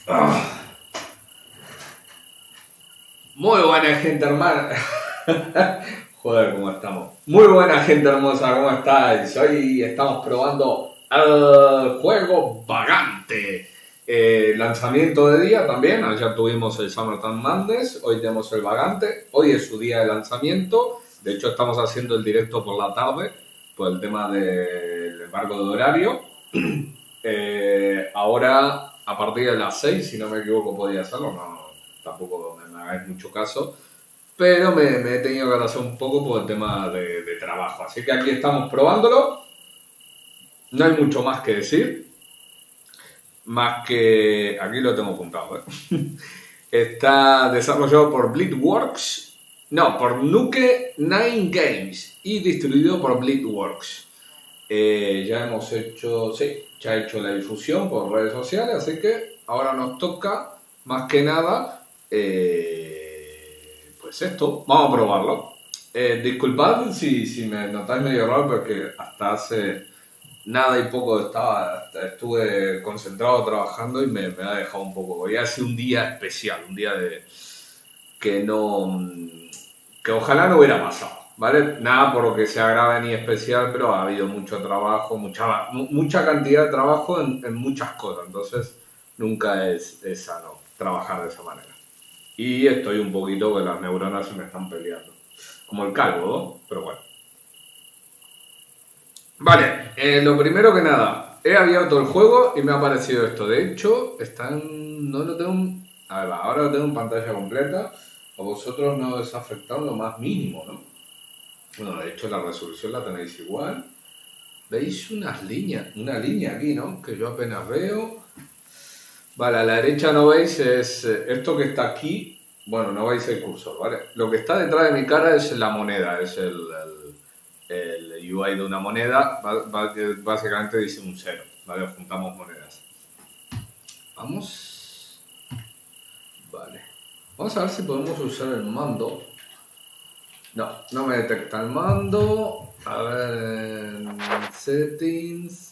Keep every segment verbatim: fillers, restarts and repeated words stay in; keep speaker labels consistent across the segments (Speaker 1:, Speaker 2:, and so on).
Speaker 1: Ah. Muy buena gente hermana. Joder, ¿cómo estamos? Muy buena gente hermosa, ¿cómo estáis? Hoy estamos probando el juego Vagante. Eh, lanzamiento de día también. Ayer tuvimos el Summertime Madness. Hoy tenemos el Vagante. Hoy es su día de lanzamiento. De hecho, estamos haciendo el directo por la tarde por el tema del embargo de horario. Eh, ahora, a partir de las seis, si no me equivoco, podía hacerlo. No, tampoco me, me hagáis mucho caso. Pero me, me he tenido que atrasar un poco por el tema de, de trabajo. Así que aquí estamos probándolo. No hay mucho más que decir. Más que... Aquí lo tengo apuntado, ¿eh? Está desarrollado por Bleedworks. No, por Nuke Nine Games. Y distribuido por Bleedworks. Eh, ya hemos hecho... Sí, ya he hecho la difusión por redes sociales. Así que ahora nos toca, más que nada... Eh, pues esto, vamos a probarlo. Eh, disculpad si, si me notáis medio raro, porque hasta hace nada y poco estaba, estuve concentrado trabajando y me, me ha dejado un poco. Hoy ha sido un día especial, un día de que no, que ojalá no hubiera pasado, ¿vale? Nada por lo que sea grave ni especial, pero ha habido mucho trabajo, mucha, mucha cantidad de trabajo en, en muchas cosas, entonces nunca es, es sano trabajar de esa manera. Y estoy un poquito que las neuronas se me están peleando. Como el calvo, ¿no? Pero bueno. Vale, eh, lo primero que nada, he abierto el juego y me ha aparecido esto. De hecho, están... no lo tengo... A ver, ahora lo tengo en pantalla completa. A vosotros no os ha afectado lo más mínimo, ¿no? Bueno, de hecho la resolución la tenéis igual. ¿Veis unas líneas? Una línea aquí, ¿no? Que yo apenas veo. Vale, a la derecha no veis es esto que está aquí. Bueno, no veis el cursor, ¿vale? Lo que está detrás de mi cara es la moneda, es el, el, el U I de una moneda. Básicamente dice un cero, ¿vale? Juntamos monedas. Vamos. Vale. Vamos a ver si podemos usar el mando. No, no me detecta el mando. A ver, settings.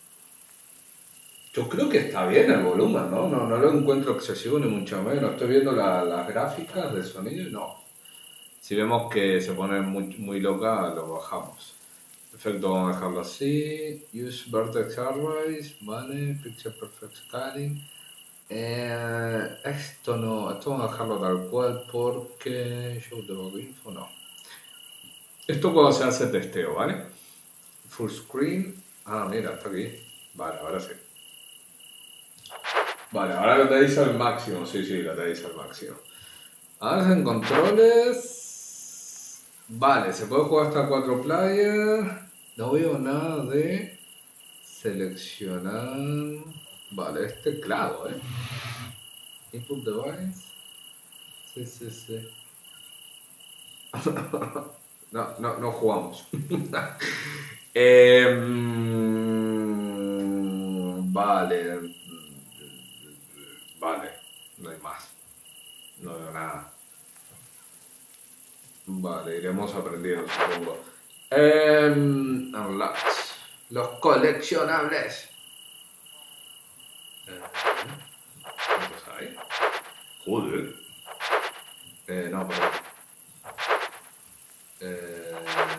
Speaker 1: Yo creo que está bien el volumen, ¿no? No, no lo encuentro excesivo ni mucho menos. Estoy viendo la, las gráficas de sonido y no. Si vemos que se pone muy, muy loca, lo bajamos. Perfecto, vamos a dejarlo así. Use Vertex Arrays, vale. Picture Perfect Scaling. Eh, esto no, esto vamos a dejarlo tal cual porque... Show debug info, no. Esto cuando se hace testeo, ¿vale? Full screen. Ah, mira, está aquí. Vale, ahora sí. Vale, ahora lo tenéis al máximo. Sí, sí, lo tenéis al máximo. Ahora en controles. Vale, se puede jugar hasta cuatro players. No veo nada de seleccionar. Vale, es teclado, ¿eh? Input device. Sí, sí, sí. No, no, no jugamos. eh, vale. Vale, no hay más. No veo nada. Vale, iremos aprendiendo, supongo. Eh, unlocks. Los coleccionables. Eh, ¿Cuántos hay? Joder. Eh, no, perdón. Eh,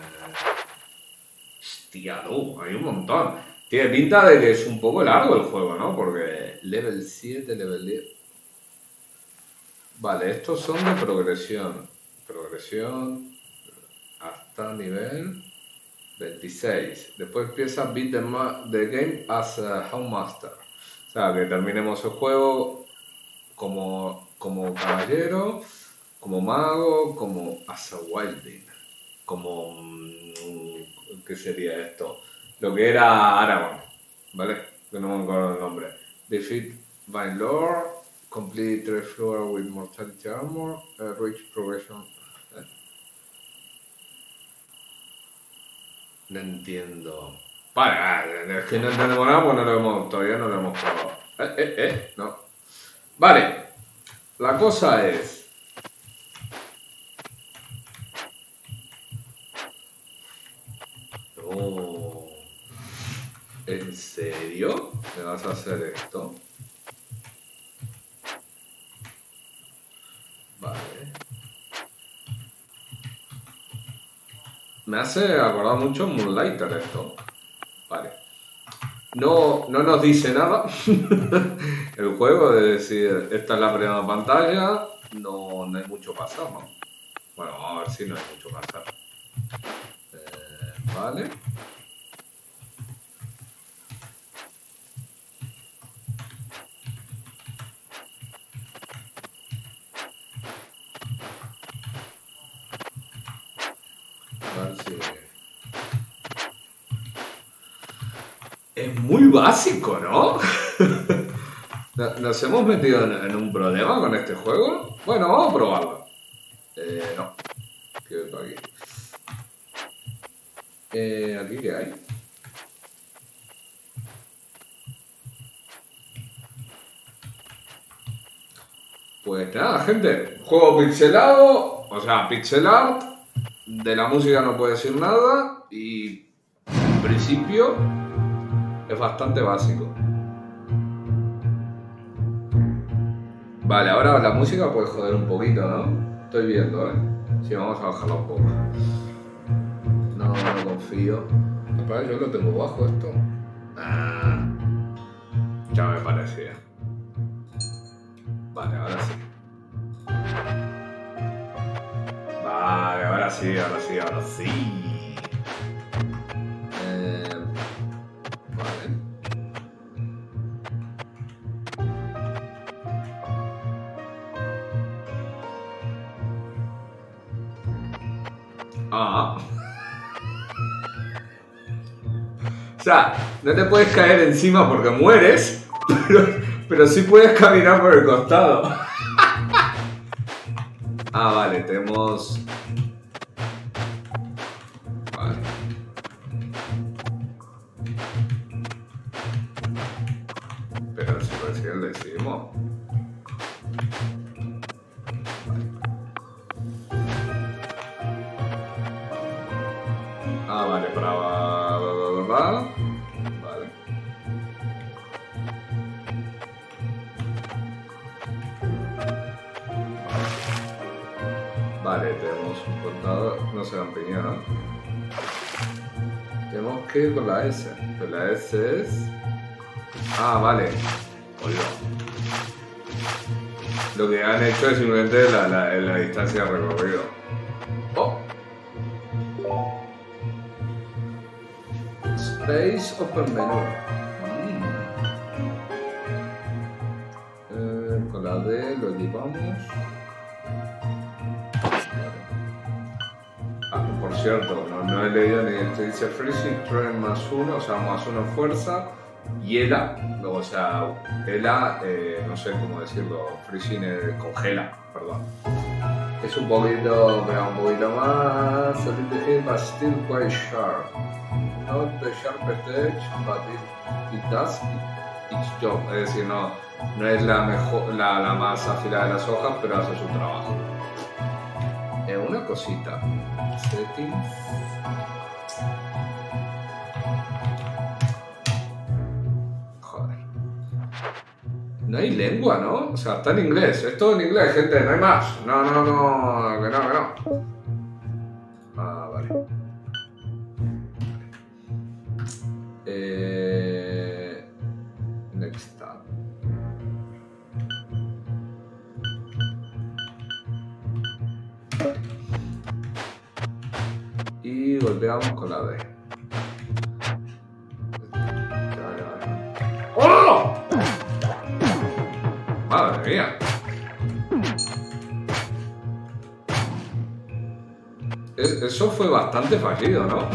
Speaker 1: hostia, no, hay un montón. Tiene pinta de que es un poco largo el juego, ¿no? Porque level siete, level diez. Vale, estos son de progresión. Progresión hasta nivel veintiséis. Después empieza Beat the, the Game as a Houndmaster. O sea, que terminemos el juego como, como caballero, como mago, como as a wildling. Como... ¿qué sería esto? Lo que era Aragorn, ¿vale? Que no me acuerdo el nombre. Defeat Vine Lord, complete three floor with mortality armor, uh, reach progression. ¿Eh? No entiendo. Vale, es que no entendemos nada porque no lo hemos, todavía no lo hemos probado. Eh, eh, eh, no. Vale, la cosa es... Oh, ¿en serio me vas a hacer esto? Me hace acordar mucho Moonlighter esto. Vale. No, no nos dice nada el juego, de decir, esta es la primera pantalla, no, no hay mucho pasar, ¿no? Bueno, vamos a ver si no hay mucho pasar. Eh, vale. A ver si... Es muy básico, ¿no? ¿Nos hemos metido en, en un problema con este juego? Bueno, vamos a probarlo. Eh, no. Quedo aquí. Eh, ¿Aquí qué hay? Pues nada, gente. Juego pixelado, o sea, pixel art. De la música no puedo decir nada. Y en principio es bastante básico. Vale, ahora la música puede joder un poquito, ¿no? Estoy viendo, ¿eh? Sí, vamos a bajarla un poco. No, no confío. Espera, yo lo tengo bajo esto. Ah, ya me parecía. Vale, ahora sí. Vale, ahora sí, ahora sí, ahora sí. Eh, vale. Ah. O sea, no te puedes caer encima porque mueres, pero, pero sí puedes caminar por el costado. Ah, vale, tenemos... Vale. Pero si recién lo hicimos. Ah, vale, para... Va, va, va, va. Vale. Vale, tenemos un contador. No se dan piña, ¿no? Tenemos que ir con la S. Que la S es... Ah, vale. Oye. Lo que han hecho es simplemente la, la, la distancia recorrida. Oh. Space Open Menu. Mm. Eh, con la D lo llevamos. Ah, por cierto, no, no he leído ni esto. Dice Freezing Train más uno, o sea, más uno fuerza. Y ELA, luego, o sea, ELA, eh, no sé cómo decirlo, Freezing eh, congela, perdón. Es un poquito, pero un poquito más. A little hit, but still quite sharp. Not the sharpest edge, but it, it does its job. Es decir, no, no es la mejor, la, la más afilada de las hojas, pero hace su trabajo. Eh, una cosita. Settings. Joder. No hay lengua, ¿no? O sea, está en inglés. Es todo en inglés, gente. No hay más. No, no, no. Que no, que no. Ah, vale. Eh, next tab. Y golpeamos con la D. ¡Oh! Madre mía. Es, eso fue bastante fallido, ¿no?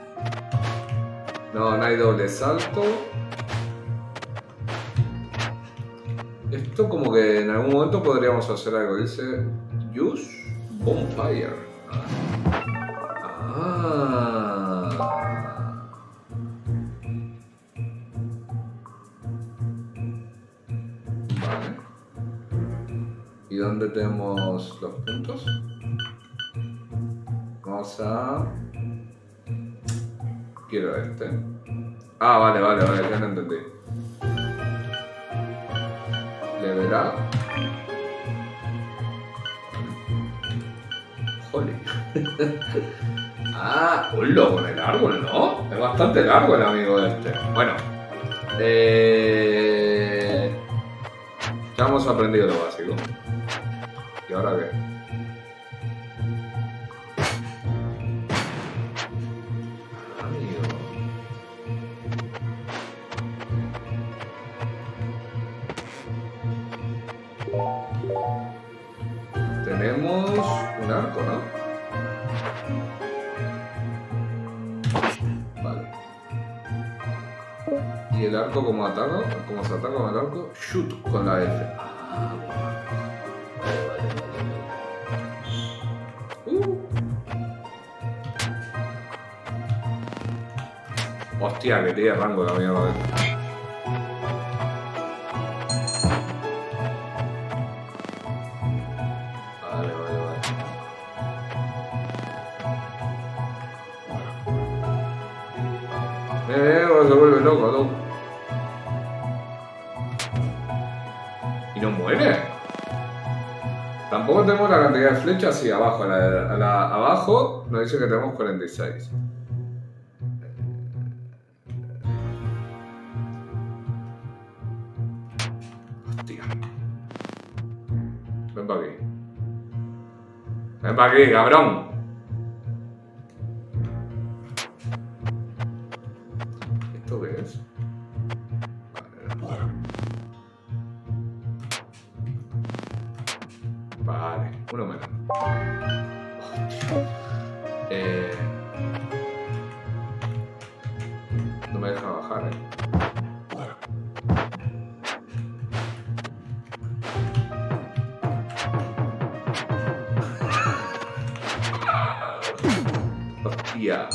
Speaker 1: No, no hay doble salto. Esto como que en algún momento podríamos hacer algo. Dice Use Bonfire. Ah. Vale. ¿Y dónde tenemos los puntos? Vamos a... Quiero este. Ah, vale, vale, vale, ya lo entendí. Level up. Joder. Ah, hola, con el árbol, ¿no? Es bastante largo el amigo este. Bueno. Eh... Ya hemos aprendido lo básico. ¿Y ahora qué? Amigo. Tenemos un arco, ¿no? Vale. Y el arco, como ataca, como se ataca con el arco, shoot con la F. Ah, vale, vale, vale, vale. Uh. Hostia, que tiene rango la mierda de esto. Vale, vale, vale. Eh, se vuelve loco, loco. Y no muere. Tampoco tenemos la cantidad de flechas. Sí, abajo, a la, a la, abajo nos dice que tenemos cuarenta y seis. Hostia. Ven para aquí. Ven para aquí, cabrón. ¿Esto qué es? Vale, uno menos. Eh, no me deja bajar, eh. Hostia.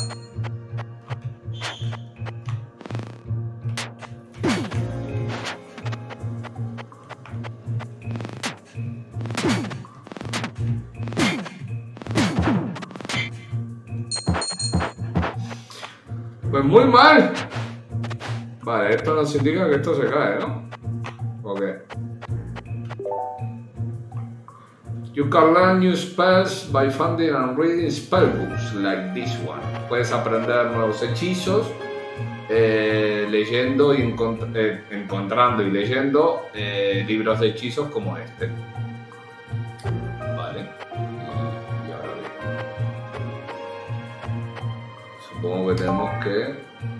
Speaker 1: Pues muy mal. Vale, esto nos indica que esto se cae, ¿no? ¿O qué? You can learn new spells by finding and reading spellbooks like this one. Puedes aprender nuevos hechizos eh, leyendo y encont eh, encontrando y leyendo eh, libros de hechizos como este. Vale. Y, y ahora bien. Supongo que tenemos que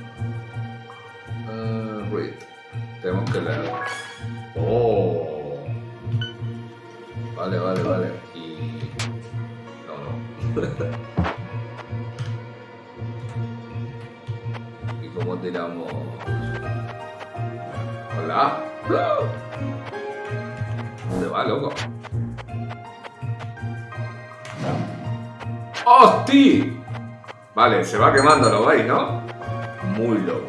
Speaker 1: uh, read. Tenemos que leer. Oh. Vale, vale, vale. Y... no, no. ¿Y cómo tiramos? Hola. ¿Dónde va, loco? ¡Hostia! Vale, se va quemando, ¿lo veis, no? Muy loco.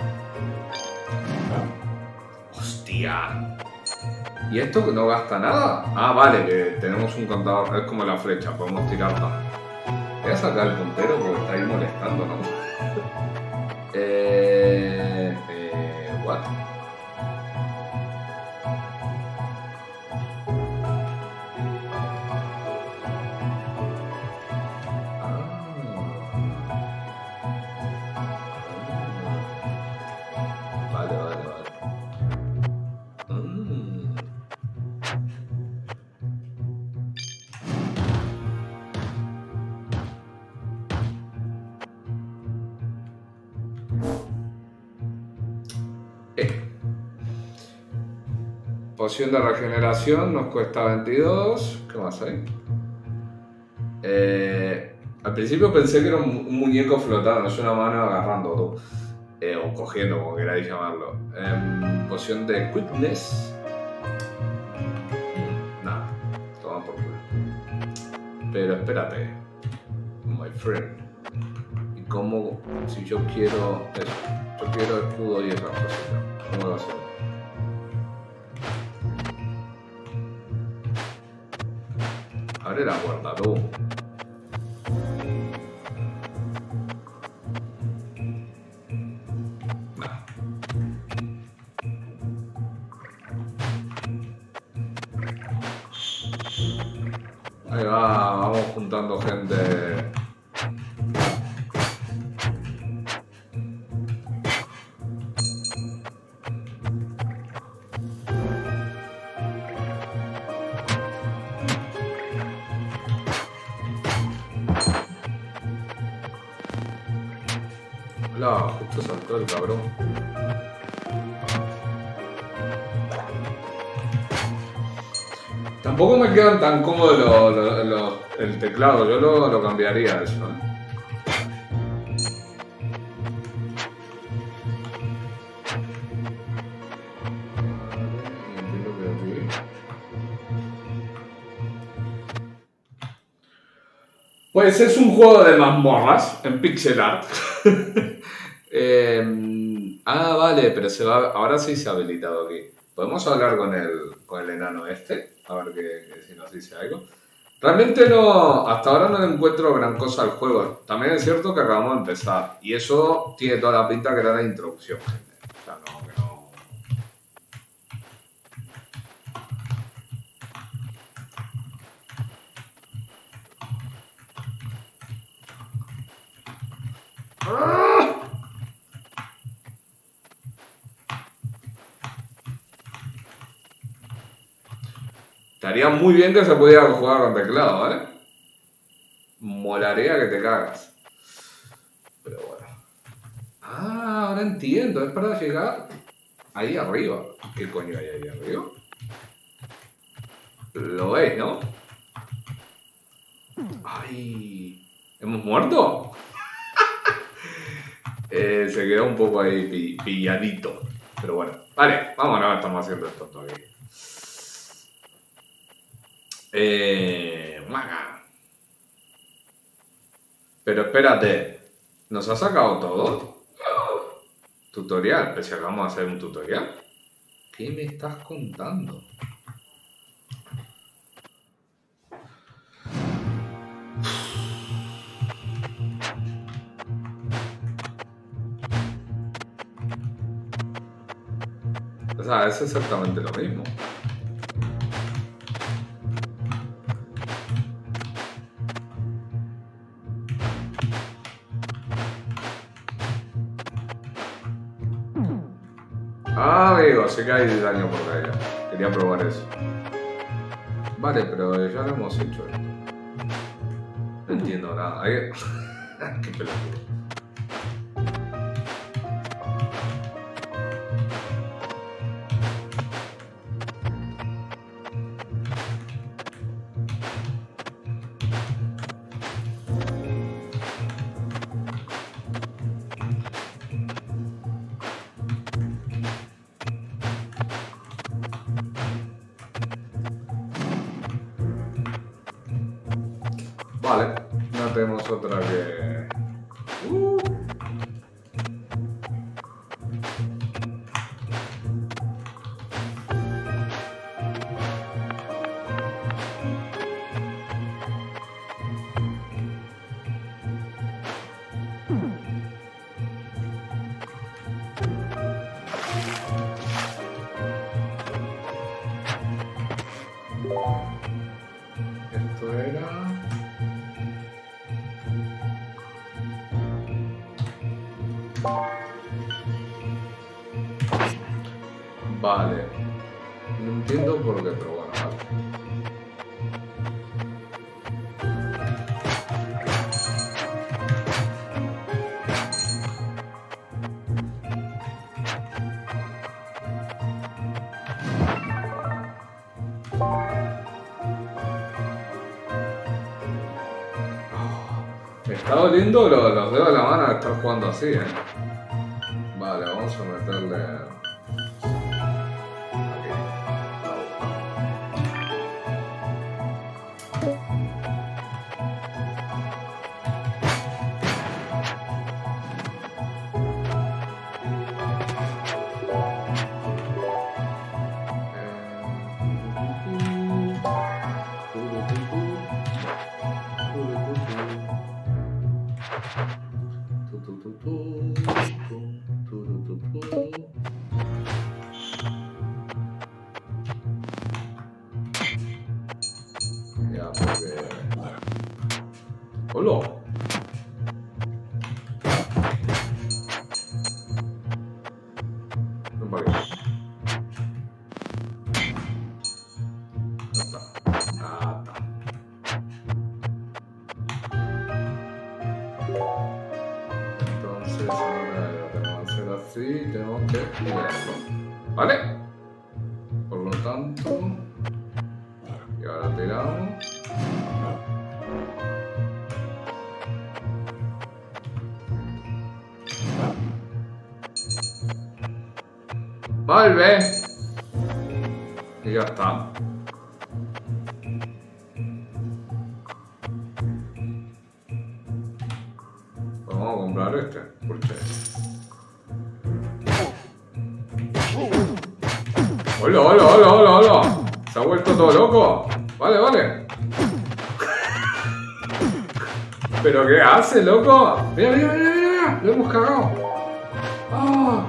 Speaker 1: ¡Hostia! ¿Y esto no gasta nada? Ah, vale, que tenemos un contador, es como la flecha, podemos tirar más. Voy a sacar el puntero porque está ahí molestando, ¿no? eh... eh... what? Vale, vale, vale. Mm. Eh. Poción de regeneración nos cuesta veintidós. ¿Qué más hay? Eh, al principio pensé que era un, un muñeco flotando, es una mano agarrando todo. Eh, o cogiendo, como queráis llamarlo. Eh, poción de quickness. Nada, toma por culo. Pero espérate, my friend. ¿Y cómo, si yo quiero eso? Yo quiero escudo y esas cositas. ¿Cómo lo hacemos? Abre la puerta, tú. Ahí va, vamos juntando gente. Justo saltó el cabrón. Tampoco me quedan tan cómodos lo, lo, lo, el teclado. Yo lo, lo cambiaría eso, ¿eh? Pues es un juego de mazmorras en pixel art. eh, ah, vale, pero se va, ahora sí se ha habilitado aquí. Podemos hablar con el, con el enano este, a ver que, que si nos dice algo. Realmente no, hasta ahora no le encuentro gran cosa al juego. También es cierto que acabamos de empezar y eso tiene toda la pinta que era la introducción. O sea, no, que no. ¡Ah! Estaría muy bien que se pudiera jugar con teclado, ¿vale? Molaría que te cagas. Pero bueno. Ah, ahora entiendo. Es para llegar ahí arriba. ¿Qué coño hay ahí arriba? Lo veis, ¿no? ¡Ay! ¿Hemos muerto? eh, se quedó un poco ahí pi pilladito. Pero bueno. Vale, vámonos. Estamos haciendo esto todavía. Eh... Pero espérate. ¿Nos ha sacado todo? Tutorial. Pues si acabamos de hacer un tutorial. ¿Qué me estás contando? O sea, es exactamente lo mismo. Ah, amigo, sí que hay daño por caída. Quería probar eso. Vale, pero ya lo hemos hecho esto. No entiendo nada. Qué pelotudo. Vale, no tenemos otra que... Uh. Esto era... Vale. No entiendo por qué, pero bueno, vale. Me está doliendo los, los dedos de la mano de estar jugando así, eh. Vale, vamos a meterle... Ya, porque... ¡Hola! No para qué. Ya está. Ah, está. Entonces ahora ya tengo sí, tenemos que liberarlo. ¿Vale? Por lo tanto... Y ahora tiramos. Vuelve. Y ya está. Vamos a comprar este. Porque... ¡Hola, hola, hola, hola, hola! ¿Se ha vuelto todo loco? Vale, vale. ¿Pero qué hace, loco? Mira, mira, mira, mira. Lo hemos cagado. ¡Ah!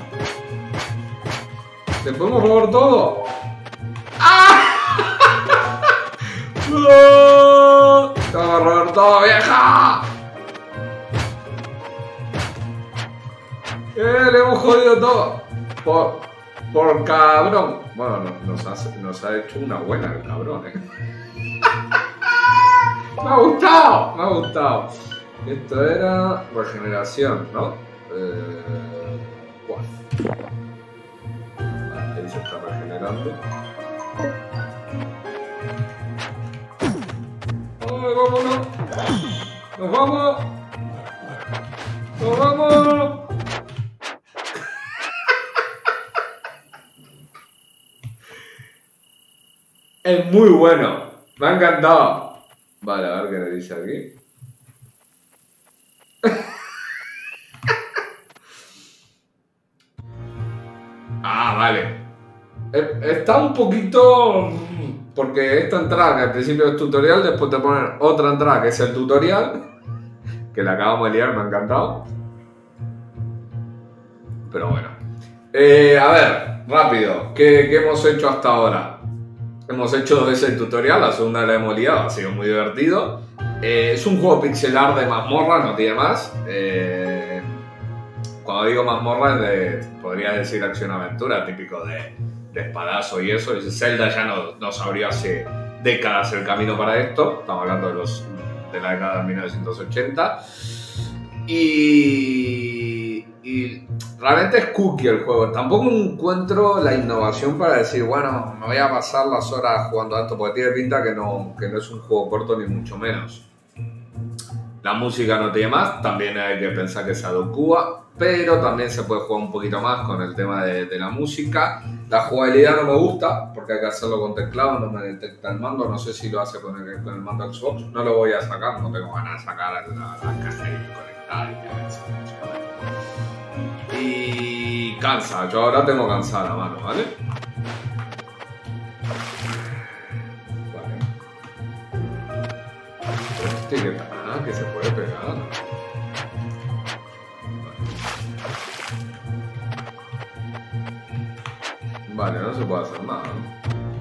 Speaker 1: ¿Le podemos robar todo? ¡Ah! ¡No! ¡Te vamos a robar todo, vieja! ¡Eh! Le hemos jodido todo. Por, por cabrón. Bueno, nos ha, nos ha hecho una buena el cabrón, ¿eh? Me ha gustado, me ha gustado. Esto era regeneración, ¿no? Eh, vale, ahí se está regenerando. ¡Ay, vámonos! ¡Nos vamos! ¡Nos vamos! Es muy bueno. Me ha encantado. Vale, a ver qué le dice aquí. Ah, vale. Está un poquito... Porque esta entrada que al principio es tutorial, después te ponen otra entrada que es el tutorial. Que la acabamos de liar, me ha encantado. Pero bueno. Eh, a ver, rápido. ¿Qué, qué hemos hecho hasta ahora? Hemos hecho dos veces el tutorial, la segunda la hemos liado, ha sido muy divertido. Eh, es un juego pixelar de mazmorra, no tiene más. Eh, cuando digo mazmorra, es de, podría decir acción-aventura, típico de, de espadazo y eso. Zelda ya no, nos abrió hace décadas el camino para esto. Estamos hablando de, los, de la década de mil novecientos ochenta. Y, y realmente es cookie el juego. Tampoco encuentro la innovación para decir, bueno, me voy a pasar las horas jugando a esto, porque tiene pinta que no, que no es un juego corto ni mucho menos. La música no tiene más, también hay que pensar que se adecua, pero también se puede jugar un poquito más con el tema de, de la música. La jugabilidad no me gusta, porque hay que hacerlo con teclado, no me detecta el mando, no sé si lo hace con el, con el mando Xbox, no lo voy a sacar, no tengo ganas de sacar la, la caja y conectar y que se funcione. Y cansa, yo ahora tengo cansada la mano, ¿vale? Vale. Este que, ah, que se puede pegar. Vale, no se puede hacer nada, ¿no?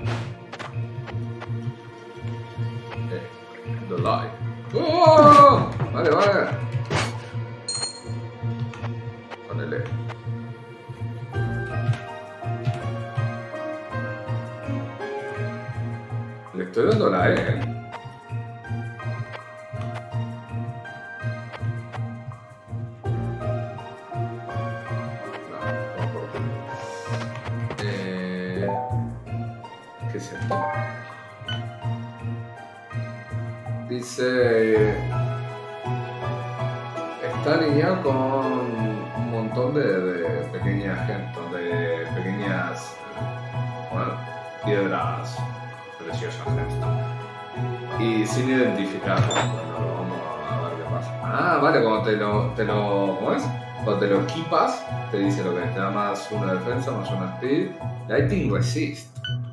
Speaker 1: Eh, the light. ¡Oh! Vale, vale. Con el E. Le estoy dando la E, ¿eh? ¿Qué es esto? Dice... Está alineado con un montón de, de pequeñas gente, de pequeñas... Bueno, piedras preciosas esto. Y sin identificar. Bueno, vamos a ver qué pasa. Ah, vale, cuando te lo... Te lo ¿cómo es? Cuando te lo equipas, te dice lo que te da más una defensa, más una speed. Lighting resist.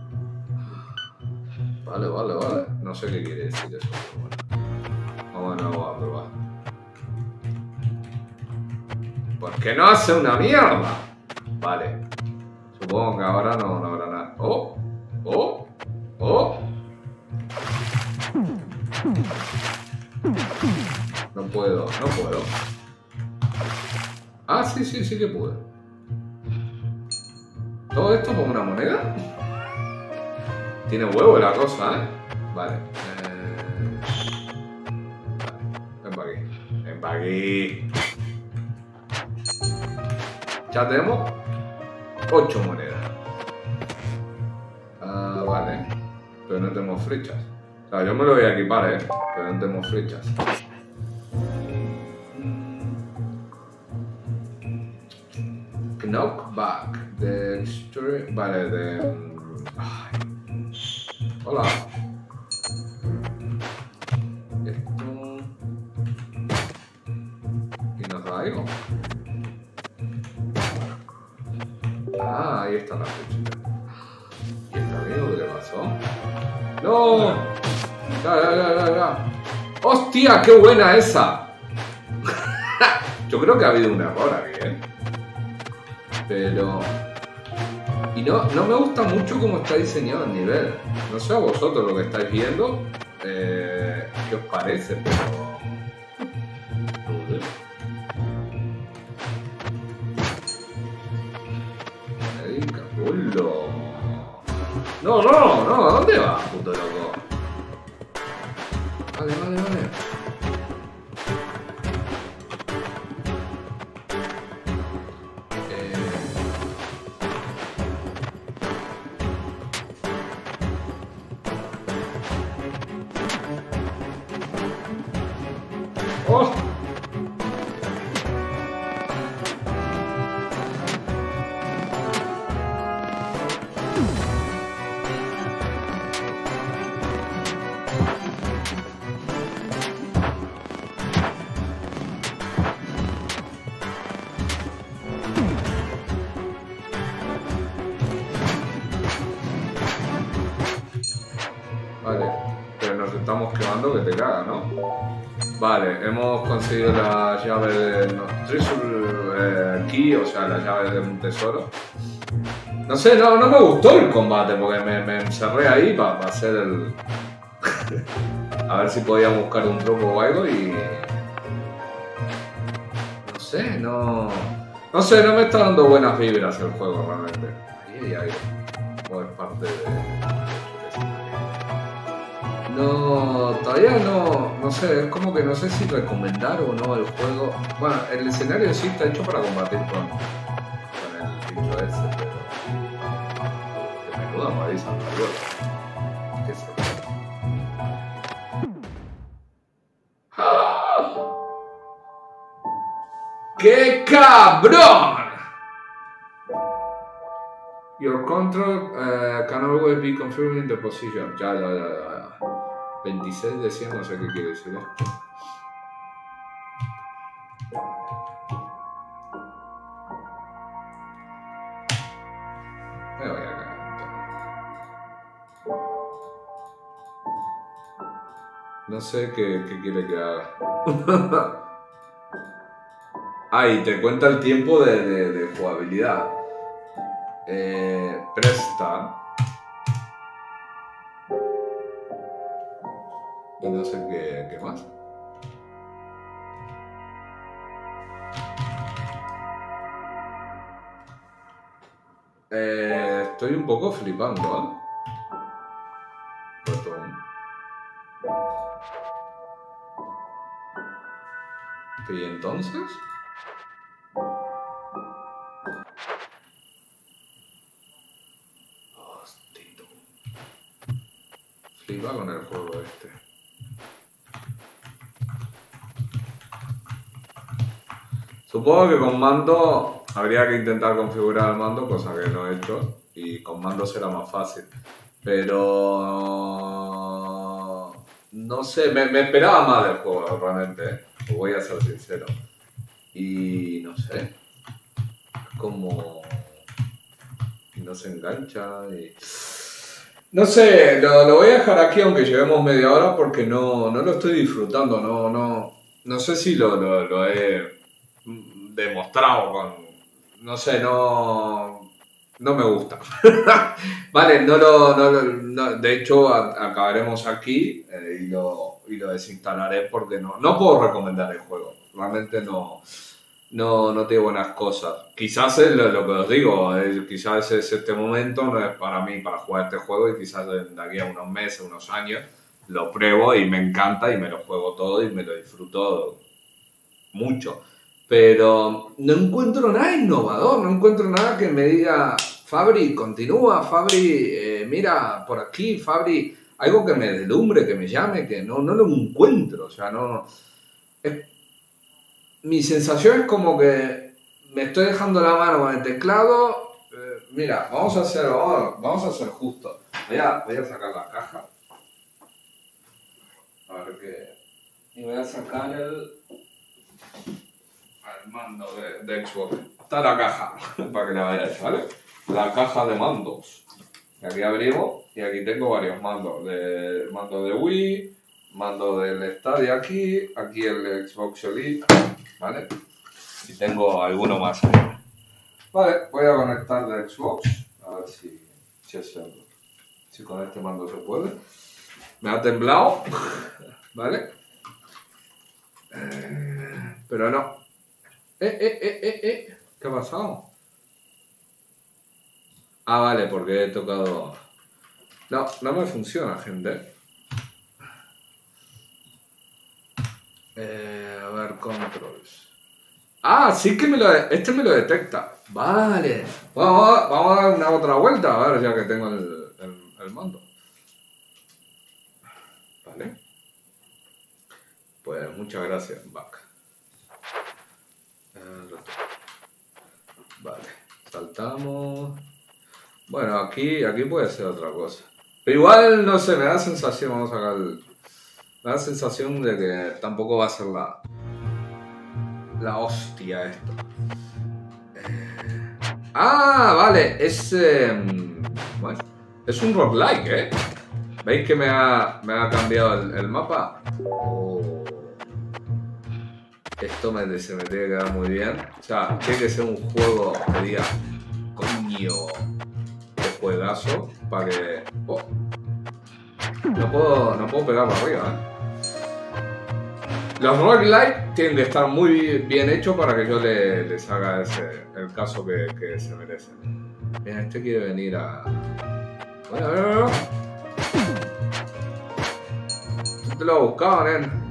Speaker 1: Vale, vale, vale. No sé qué quiere decir eso, pero bueno. Vamos de nuevo a probar. ¿Por qué no hace una mierda? Vale. Supongo que ahora no, no habrá nada. ¡Oh! ¡Oh! ¡Oh! No puedo, no puedo. Ah, sí, sí, sí que puedo. ¿Todo esto con una moneda? Tiene huevo la cosa, ¿eh? Vale. Eh... Vale. Ven para aquí. Ven para aquí. Ya tenemos ocho monedas. Ah, vale. Pero no tenemos flechas. O sea, yo me lo voy a equipar, ¿eh? Pero no tenemos flechas. Knockback. De story... Vale, de... Ay. Hola. Esto... ¿Y nos da algo? Ah, ahí está la flechita. ¿Y este amigo qué le pasó? ¡No! ¡Ya, ya, ya, ya, ya! ¡Hostia, qué buena esa! Yo creo que ha habido un error aquí, ¿eh? Pero... Y no, no me gusta mucho cómo está diseñado el nivel. No sé a vosotros lo que estáis viendo, eh, qué os parece, pero... ¡Ay, capulo! No, no, no, ¿a dónde vas, puto loco? Vale, vale, vale. ¡Oh! Vale, pero nos estamos quemando que te caga, ¿no? Vale, hemos conseguido la llave de no, treasure eh, key, o sea, la llave de un tesoro. No sé, no, no me gustó el combate porque me, me encerré ahí para pa hacer el... A ver si podía buscar un truco o algo y... No sé, no... No sé, no me está dando buenas vibras el juego realmente. Ahí, ahí, o es parte de... No, todavía no, no sé, es como que no sé si recomendar o no el juego. Bueno, el escenario sí está hecho para combatir con, con el bicho ese, pero... De menuda paliza, ¿no? ¿Qué sé? ¡Ah! ¡Qué cabrón! Your control uh, can always be confirmed in the position. Ya, ya, ya, ya. veintiséis de cien, no sé qué quiere decir esto. Me voy a cagar. No sé qué, qué quiere que haga. Ah, y te cuenta el tiempo de, de, de jugabilidad. Eh, presta. Y no sé qué, qué más. Eh, estoy un poco flipando, ¿eh? Botón. ¿Y entonces? Hostia. Flipa con el juego este. Supongo que con mando habría que intentar configurar el mando, cosa que no he hecho, y con mando será más fácil. Pero... no sé, me, me esperaba más del juego realmente, ¿eh? Os voy a ser sincero. Y no sé, como... no se engancha y... No sé, lo, lo voy a dejar aquí aunque llevemos media hora porque no, no lo estoy disfrutando, no, no, no sé si lo, lo, lo he demostrado con... no sé, no... no me gusta. Vale, no lo, no, lo- no- de hecho a- acabaremos aquí eh, y, lo, y lo desinstalaré porque no, no puedo recomendar el juego, realmente no... No, no tiene buenas cosas. Quizás es lo, lo que os digo, es- quizás es este momento, no es para mí para jugar este juego y quizás de aquí a unos meses, unos años, lo pruebo y me encanta y me lo juego todo y me lo disfruto mucho. Pero no encuentro nada innovador, no encuentro nada que me diga, Fabri, continúa, Fabri, eh, mira, por aquí, Fabri, algo que me deslumbre, que me llame, que no, no lo encuentro, o sea, no... Es, mi sensación es como que me estoy dejando la mano con el teclado. Eh, mira, vamos a hacer, vamos, vamos a hacer justo. Voy a, voy a sacar la caja. A ver qué... Y voy a sacar el... el mando de, de Xbox. Está la caja, para que la veáis, ¿vale? La caja de mandos. Y aquí abrimos y aquí tengo varios mandos. De, mando de Wii, mando del Stadia aquí, aquí el Xbox Elite, ¿vale? Y tengo alguno más ahí. Vale, voy a conectar de Xbox, a ver si, si, es el, si con este mando se puede. Me ha temblado, ¿vale? Eh, pero no. Eh, eh, eh, eh, eh. ¿Qué ha pasado? Ah, vale, porque he tocado... No, no me funciona, gente. Eh, a ver, controls. Ah, sí que me lo... Este me lo detecta. Vale. Vamos a, vamos a dar una otra vuelta, a ver, ya que tengo el, el, el mando. Vale. Pues muchas gracias, Back. Vale, saltamos. Bueno, aquí, aquí puede ser otra cosa. Pero igual, no sé, me da sensación, vamos a sacar el... Me da sensación de que tampoco va a ser la... La hostia esto. Eh... Ah, vale, es... Eh... Bueno, es un roguelike, ¿eh? ¿Veis que me ha, me ha cambiado el, el mapa? Oh. Esto me, se me tiene que quedar muy bien. O sea, tiene que ser un juego que diga, coño, qué juegazo, para que... Oh. No puedo, no puedo pegar para arriba, ¿eh? Los roguelike tienen que estar muy bien hechos para que yo le, les haga ese, el caso que, que se merecen. Bien, este quiere venir a... Bueno, a ver, a ver, a ver. Tú te lo has buscado, nen.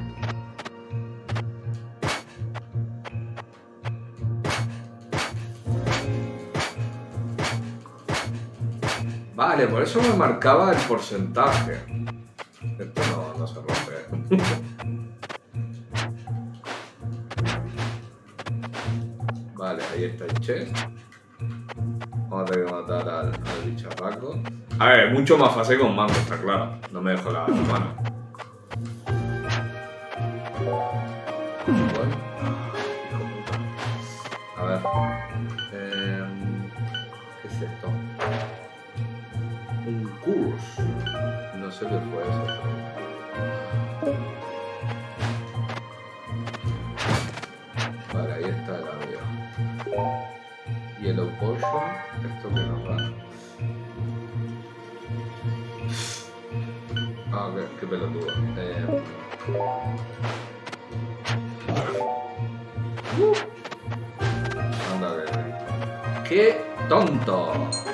Speaker 1: Vale, por eso me marcaba el porcentaje. Esto no, no se rompe. Vale, ahí está el chest. Vamos a tener que matar al, al bicharraco. A ver, mucho más fácil con mando, está claro. No me dejo la mano. Bueno. A ver. Eh, ¿Qué es esto? Un curso. No sé qué fue eso, pero... Vale, ahí está el audio. Yellow Potion. Esto que nos da. Ah, qué, qué pelotudo. Eh... Anda, que... ¡Qué tonto!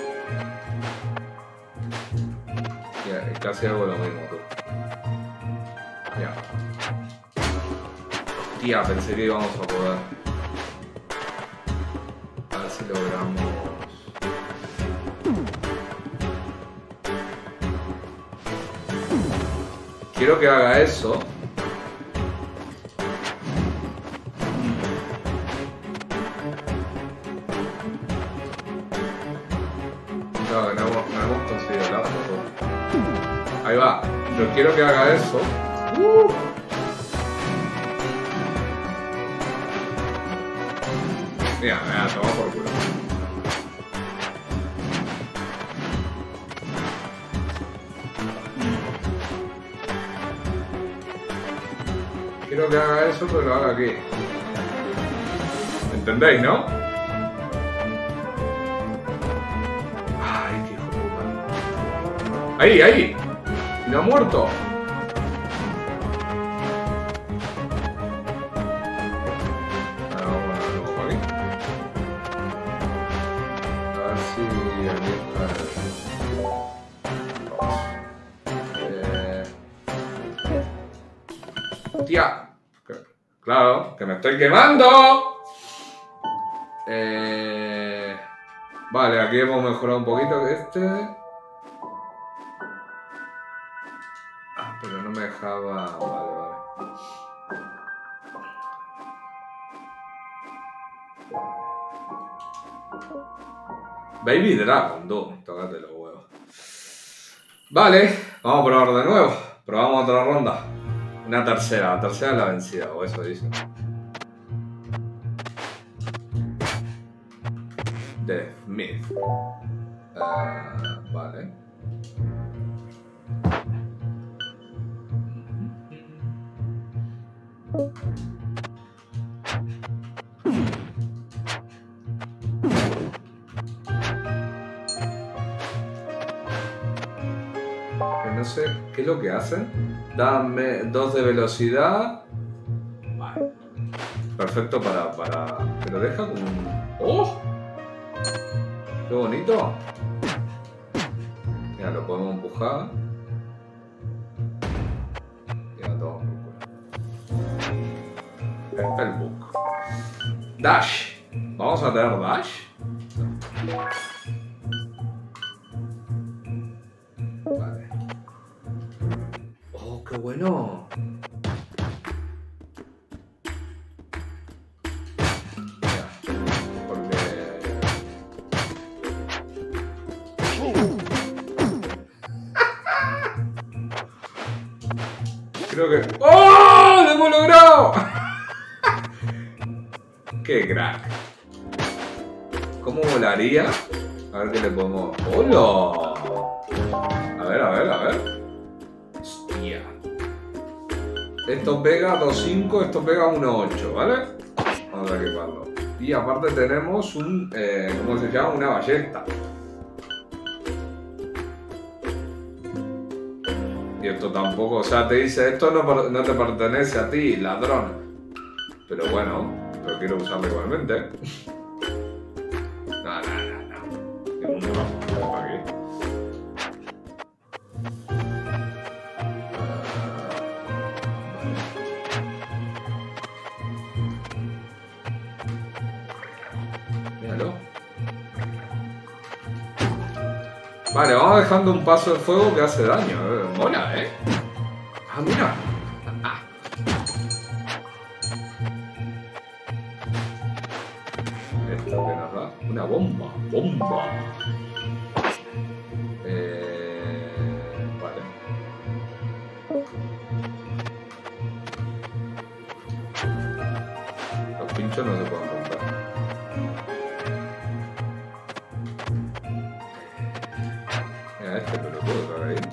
Speaker 1: Ya, casi hago lo mismo, tú. Ya. Tía, pensé que íbamos a poder. A ver si logramos... Quiero que haga eso. No, no hemos, no hemos conseguido nada. Ahí va. Yo quiero que haga eso. Uh. Mira, mira, toma por culo. Quiero que haga eso, pero lo haga aquí. ¿Me entendéis, no? Ay, qué hijo de puta. Ahí, ahí. Y no ha muerto. Ahora vamos a ver por aquí. A ver si aquí está el... Eh... Tía. Claro, que me estoy quemando. Eh... Vale, aquí hemos mejorado un poquito este. Ah, pero no me dejaba... Vale, vale. Baby Dragon, tú, tócate los huevos. Vale, vamos a probar de nuevo. Probamos otra ronda. Una tercera, la tercera es la vencida, o eso dicen. The Smith. Uh, vale. Que no sé qué es lo que hacen. Dame dos de velocidad. Vale. Perfecto para, para... Pero deja como un... ¡Oh! ¡Qué bonito! Mira, lo podemos empujar. Ya, todo por culo. Spellbook. Dash. ¿Vamos a tener dash? Vale. ¡Oh, qué bueno! Creo que... ¡Oh! ¡Lo hemos logrado! ¡Qué crack! ¿Cómo volaría? A ver qué le podemos... ¡Hola! A ver, a ver, a ver. Hostia. Esto pega dos punto cinco, esto pega uno punto ocho, ¿vale? Vamos a equiparlo. Y aparte tenemos un... Eh, ¿cómo se llama? Una ballesta. Y esto tampoco, o sea, te dice, esto no, no te pertenece a ti, ladrón. Pero bueno, pero quiero usarlo igualmente. No, no, no, no. ¿Qué mundo vamos? ¿Para qué? Míralo. Vale, vamos dejando un paso de fuego que hace daño. Eh. Mola, ¿eh? Ah, mira. Ah. Esto que nos da una bomba. Bomba. Eh... Vale. Los pinchos no se pueden romper. Mira este pelotudo que hay ahí.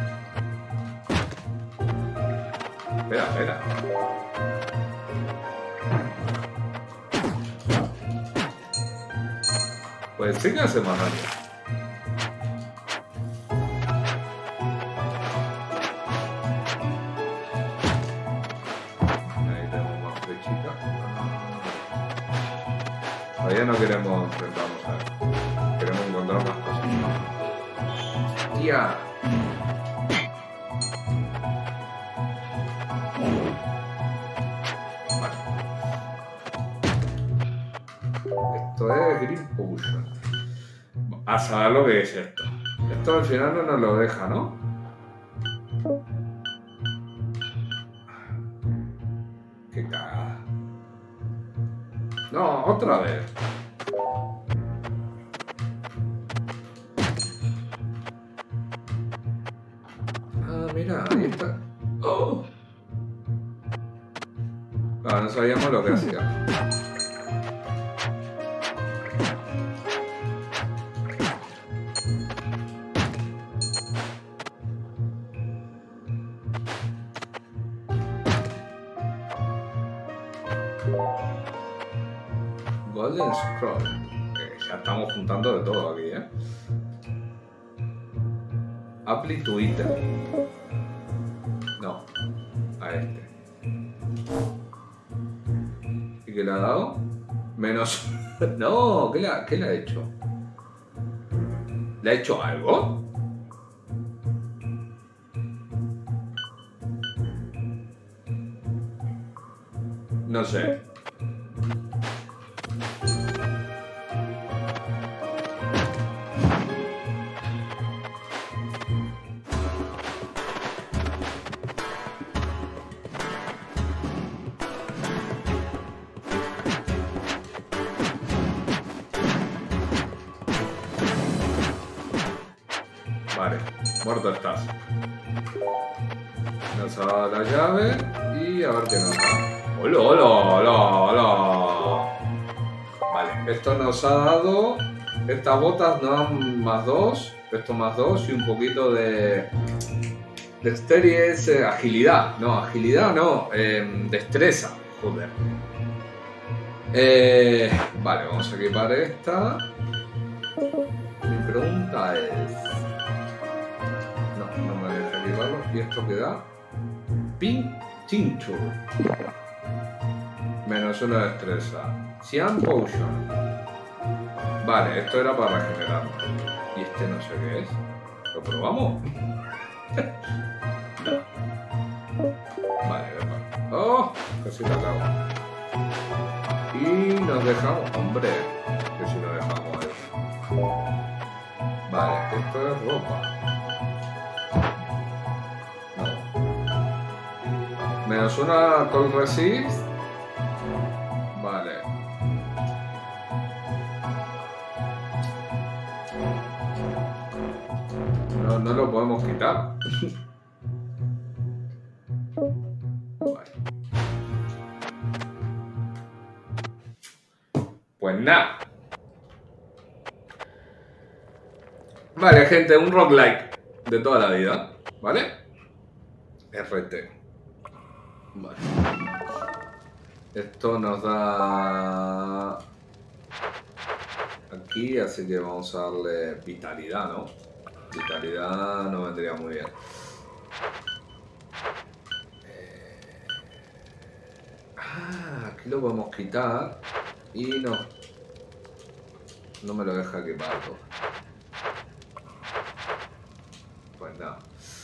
Speaker 1: Espera, espera. Pues sí que hace más daño. Ahí tenemos más flechitas. Todavía no queremos enfrentarnos a él. Queremos encontrar más cosas. ¡Tía! Esto es Green Potion. A saber lo que es esto. Esto al final no nos lo deja, ¿no? Qué cagada. No, otra vez. Ah, mira, ahí está. Oh. Ah, no sabíamos lo que hacía. Golden Scroll. Eh, ya estamos juntando de todo aquí, ¿eh? Apply to item. No. A este. ¿Y qué le ha dado? Menos... No, ¿qué le ha, qué le ha hecho? ¿Le ha hecho algo? No sé. Muerto estás. Nos ha dado la llave y a ver qué nos da. ¡Hola, hola, hola, hola! Vale, esto nos ha dado... Estas botas nos dan más dos, esto más dos y un poquito de... Dexterity es eh, agilidad, no, agilidad no, eh, destreza, joder. Eh, vale, vamos a equipar esta. Mi pregunta es... No, no me deja equiparlo. ¿Y esto qué da? Pink Tincture. Menos una destreza. Cyan Potion. Vale, esto era para regenerar. Y este no sé qué es. ¿Lo probamos? No. Vale, venga. ¡Oh! Casi la cago. Y nos dejamos... Hombre, que si nos dejamos eso. Vale, esto es ropa. No. Menos una Cold Resist. Vale. No, no lo podemos quitar. Vale. Pues nada. Vale, gente, un roguelike de toda la vida, ¿vale? R T. Vale. Esto nos da... Aquí, así que vamos a darle vitalidad, ¿no? Vitalidad no vendría muy bien. Eh... Ah, aquí lo podemos quitar y no... No me lo deja equiparlo. Pues nada.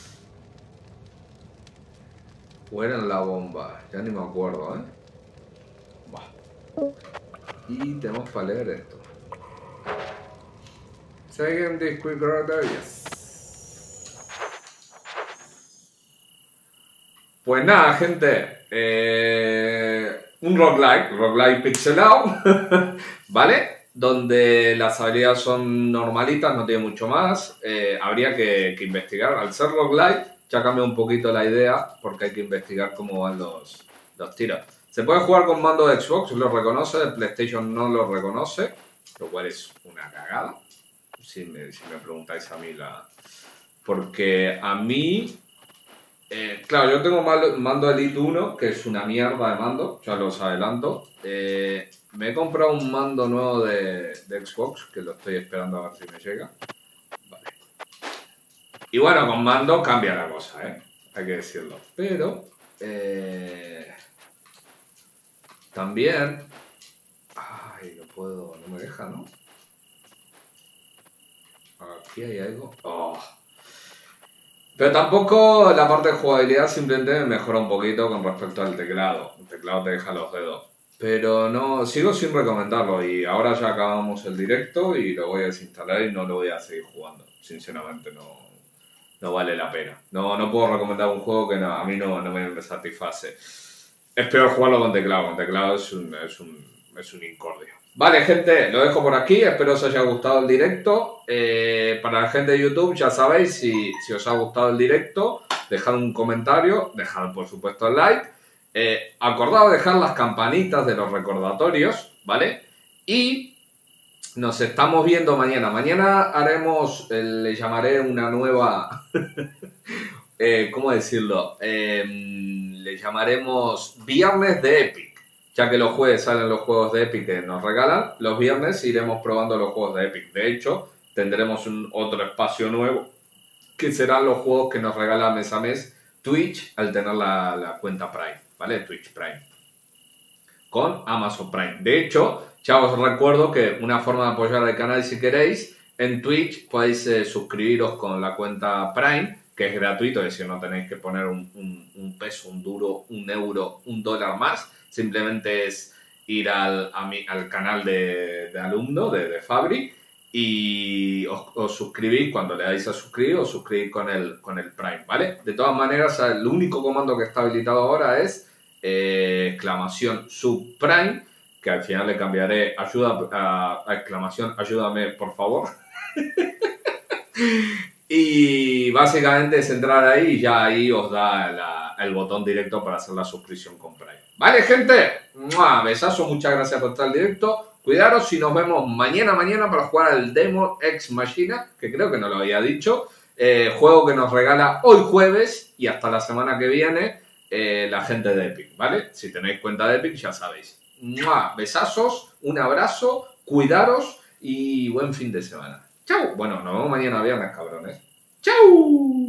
Speaker 1: ¿O era en la bomba? Ya ni me acuerdo, ¿eh? Bah. Y tenemos para leer esto. Second this quick order, yes. Pues nada, gente. Eh, un roguelike, roguelike pixelado, ¿vale? Donde las habilidades son normalitas, no tiene mucho más. Eh, habría que, que investigar. Al ser roguelike, ya cambia un poquito la idea, porque hay que investigar cómo van los, los tiros. Se puede jugar con mando de Xbox, lo reconoce, de PlayStation no lo reconoce, lo cual es una cagada. Si me, si me preguntáis a mí, la... porque a mí, eh, claro, yo tengo mando Elite uno, que es una mierda de mando, ya los adelanto. Eh, me he comprado un mando nuevo de, de Xbox, que lo estoy esperando a ver si me llega. Vale. Y bueno, con mando cambia la cosa, ¿eh? Hay que decirlo. Pero, eh, también... Ay, no puedo, no me deja, ¿no? Aquí hay algo. Oh. Pero tampoco la parte de jugabilidad simplemente me mejora un poquito con respecto al teclado. El teclado te deja los dedos. Pero no, sigo sin recomendarlo y ahora ya acabamos el directo y lo voy a desinstalar y no lo voy a seguir jugando. Sinceramente no, no vale la pena. No, no puedo recomendar un juego que no, a mí no, no me satisface. Es peor jugarlo con teclado. Con teclado es un, es un, es un incordio. Vale, gente, lo dejo por aquí. Espero os haya gustado el directo. Eh, para la gente de YouTube, ya sabéis, si, si os ha gustado el directo, dejad un comentario, dejad por supuesto el like. Eh, acordaos de dejar las campanitas de los recordatorios, ¿vale? Y nos estamos viendo mañana. Mañana haremos, eh, le llamaré una nueva... eh, ¿Cómo decirlo? Eh, le llamaremos Viernes de Epic. Ya que los jueves salen los juegos de Epic que nos regalan, los viernes iremos probando los juegos de Epic. De hecho, tendremos un otro espacio nuevo, que serán los juegos que nos regala mes a mes Twitch al tener la, la cuenta Prime, ¿vale? Twitch Prime. Con Amazon Prime. De hecho, ya os recuerdo que una forma de apoyar al canal, si queréis, en Twitch podéis eh, suscribiros con la cuenta Prime, que es gratuito, es decir, no tenéis que poner un, un, un peso, un duro, un euro, un dólar más. Simplemente es ir al, a mi, al canal de, de alumno, de, de Fabri, y os, os suscribís. Cuando le dais a suscribir, os suscribís con el, con el Prime, ¿vale? De todas maneras, el único comando que está habilitado ahora es eh, exclamación subprime, que al final le cambiaré ayuda a, a exclamación ayúdame, por favor. Y básicamente es entrar ahí y ya ahí os da la, el botón directo para hacer la suscripción con Prime. ¿Vale, gente? ¡Mua! Besazo, muchas gracias por estar en directo. Cuidaros y nos vemos mañana, mañana para jugar al Demon Ex Machina, que creo que no lo había dicho. Eh, juego que nos regala hoy jueves y hasta la semana que viene eh, la gente de Epic, ¿vale? Si tenéis cuenta de Epic ya sabéis. ¡Mua! Besazos, un abrazo, cuidaros y buen fin de semana. ¡Chao! Bueno, nos vemos mañana viernes, cabrones. ¡Chao!